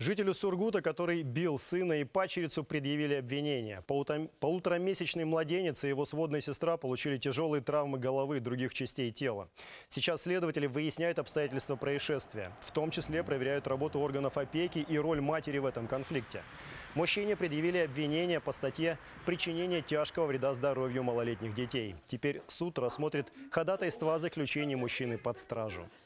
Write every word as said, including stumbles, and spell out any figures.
Жителю Сургута, который бил сына и падчерицу, предъявили обвинения. Полутора- Полуторамесячный младенец и его сводная сестра получили тяжелые травмы головы и других частей тела. Сейчас следователи выясняют обстоятельства происшествия. В том числе проверяют работу органов опеки и роль матери в этом конфликте. Мужчине предъявили обвинения по статье «Причинение тяжкого вреда здоровью малолетних детей». Теперь суд рассмотрит ходатайство о заключении мужчины под стражу.